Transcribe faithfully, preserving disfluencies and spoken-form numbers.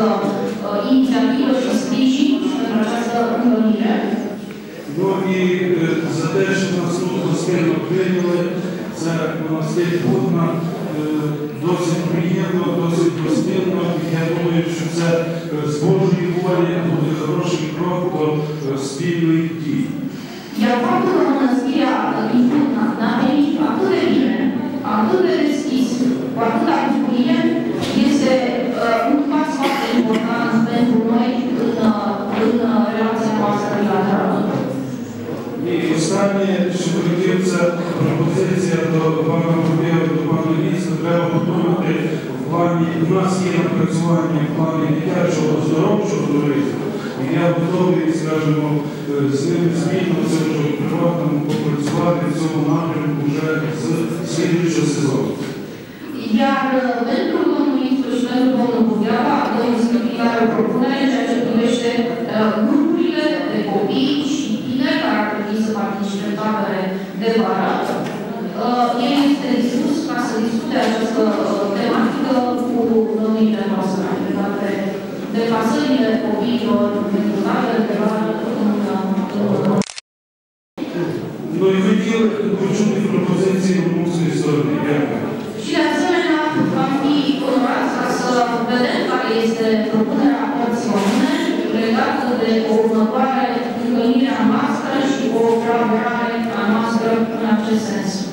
uh, inițiativă și sprijin pentru această întâlnire. Ну і за те, що нас тут гостинно прийняли, це монастир Будна досить приємно, досить гостинно. Я думаю, що це з Божої волі буде хороший крок до спільної дії. Iar faptul că mănăstirea din Budna a venit atât de bine, atât de deschis, cu atâta bucurie, este uh, un pas foarte important pentru noi în, în relația noastră bilaterală. І останнє, що хотів, це пропозиція до пана Горбєва, до пана Ліса. Треба подумати в плані, у нас є напрацювання в плані дитячого оздоровчого туризму. І я готовий, скажімо, з ними спільно, це вже в приватному, попрацювати в цьому напрямку вже з слідуючого сезону. Iar pentru domnul ministru și pentru domnul Budeava, domnul secretar o propunere ceea ce privește grupurile de copii și tineri care ar trebui să participe în tabere de vară. El este dispus ca să discute această tematică cu domnile noastre legate de deplasările copiilor pentru tabere de vară în Ну і хотіли почути пропозиції румунської сторони. Дякую. Și de asemenea, vom fi onorați ca să vedem care este propunerea părții române legată de o următoare întâlnire a noastră și o colaborare a noastră în acest sens.